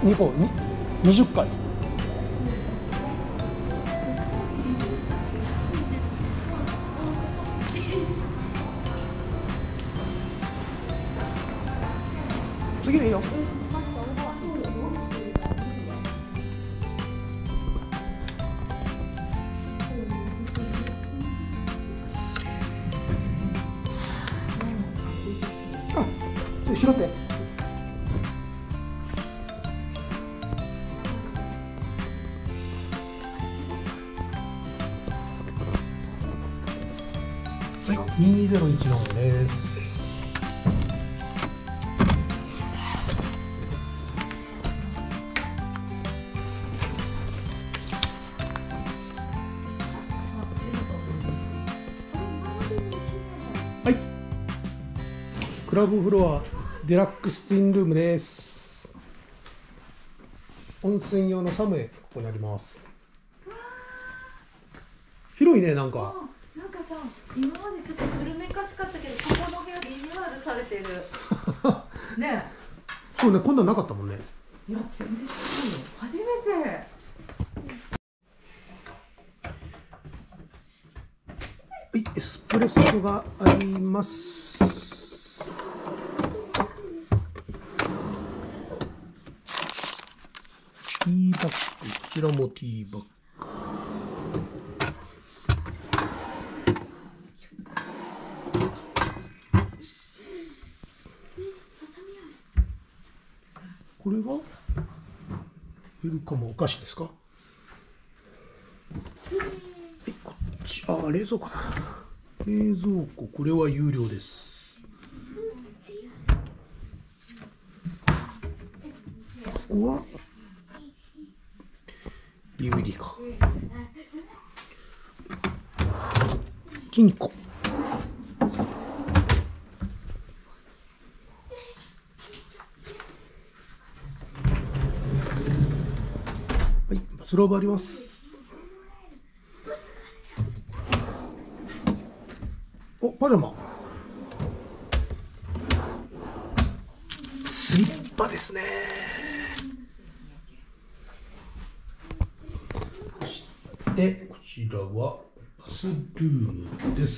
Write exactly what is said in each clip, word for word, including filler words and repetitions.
にこににじゅっかい。次でいいよ。あ、拾って。はい、にゼロいちのです。はい、クラブフロアデラックスツインルームです。温泉用のサムエ、ここにあります。広いね、なんか。 なんかさ、今までちょっと古めかしかったけど、ここの部屋リニューアルされてる。ねえ。そうね、こんなんなかったもんね。 いや、全然違うよ。初めて。 はい、エスプレッソがあります。ティーバッグ、こちらもティーバッグ。これはウェルカムお菓子ですか。はい、こっち、あ、冷蔵庫だ。冷蔵庫、これは有料です。ここは ディーブイディー か。金庫。はい、バスローブあります。お、パジャマ。スリッパですね。そしてこちらはバスルームです。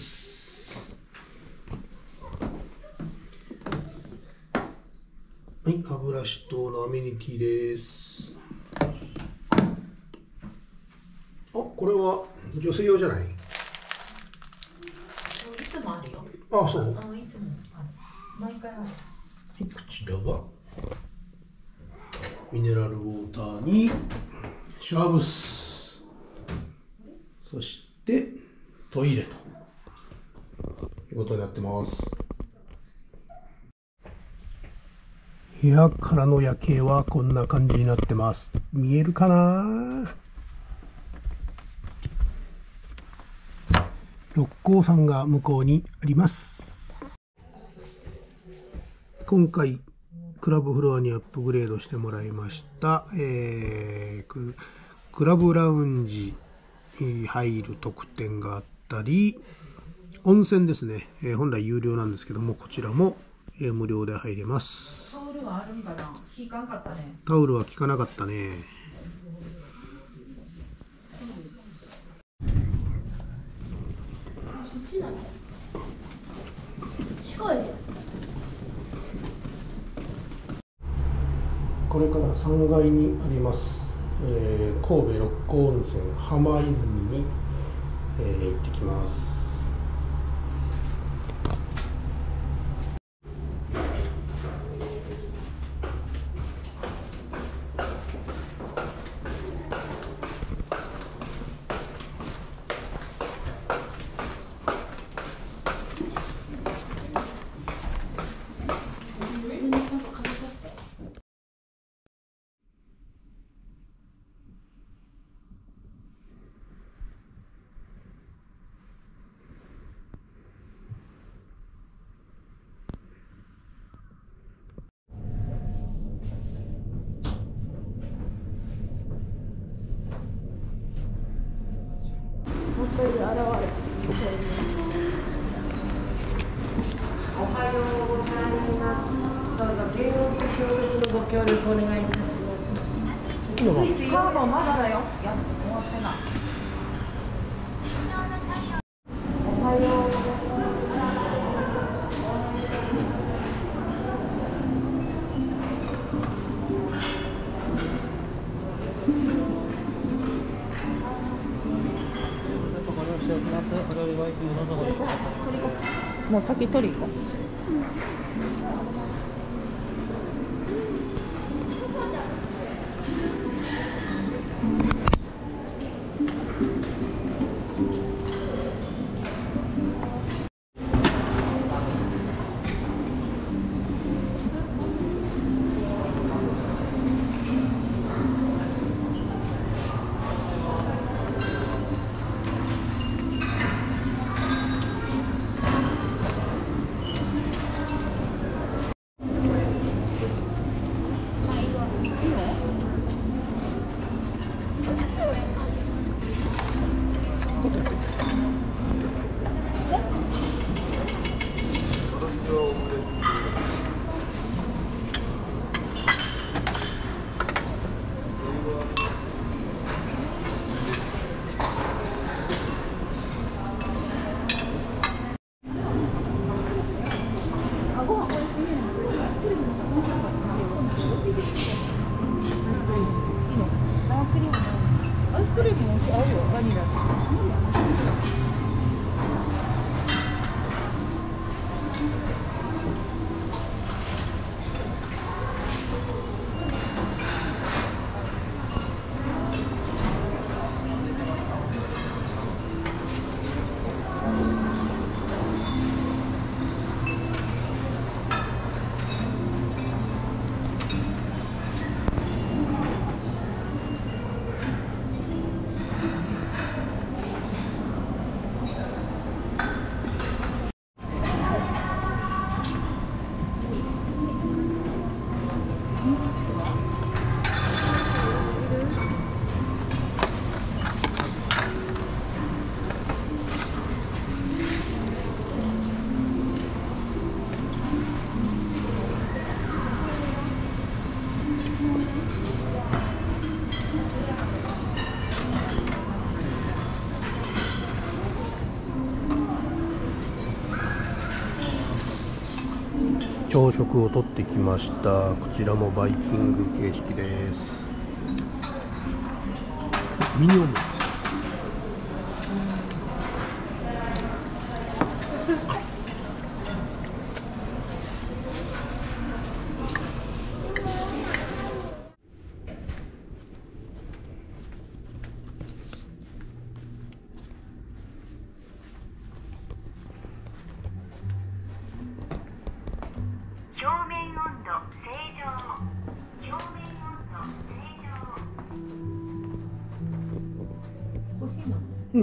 はい、歯ブラシ等のアメニティです。あ、これは女性用じゃない？いつもあるよ。 あ、そう。 あ、いつもある。毎回ある。 こちらはミネラルウォーターにシャワーブース、そしてトイレということになってます。部屋からの夜景はこんな感じになってます。見えるかな？六甲山が向こうにあります。今回クラブフロアにアップグレードしてもらいました、えー、ク, クラブラウンジに入る特典があったり、温泉ですね、えー、本来有料なんですけども、こちらも、えー、無料で入れます。 タオルはあるんかな？効かんかったね。 タオルは効かなかったね。 そっちなの？近いじゃん。 これからさんがいにあります、えー、神戸六甲温泉浜泉に、えー、行ってきます。 本当に現れてる。 おはようございます。どうぞ慶応義協力のご協力お願いいたします。 いいのかカーボンまだだよ。いや、終わってない。おはよう。もう先取り行こう。 朝食をとってきました。こちらもバイキング形式です。ミニオムです。 表面温度正常。表面温度正常。 うん。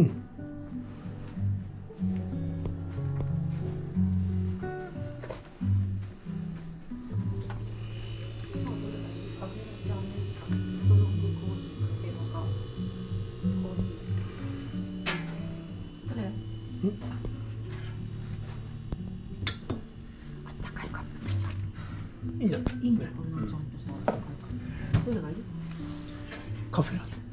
いいんじゃない？ いいんだねよ、こんなちゃんとさ、どれがいい？ カフェラテ。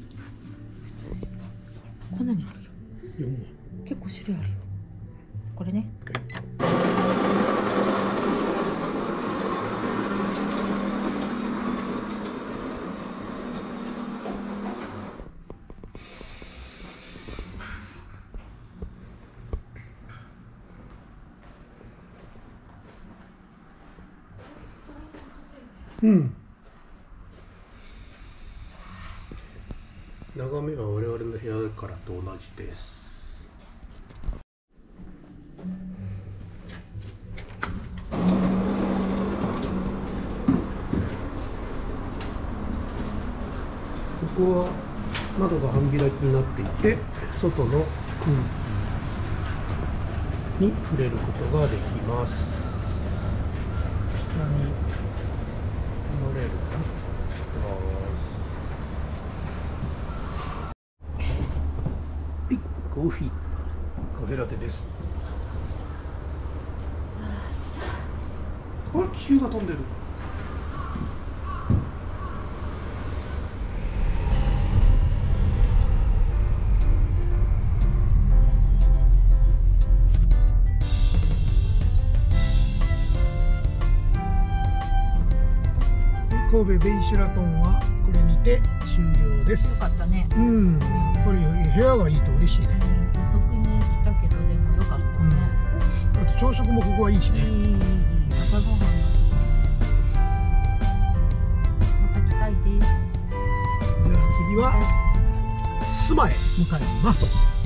こんなにあるよ。 よん結構種類あるよ。これね。 うん。眺めは我々の部屋からと同じです。ここは窓が半開きになっていて、外の空気に触れることができます。下にモノレールがね、ます。はい、コーヒー、カフェラテです。これ気球が飛んでる。 神戸ベイシュラトンはこれにて終了でよす。 かったね。 うんやっぱり部屋がいいと嬉しいね。 遅くに来たけどでもよかったね。 あと朝食もここはいいしね。 いいいいいい朝ごはんがすごい。また来たいです。 では次は須磨へ向かいます。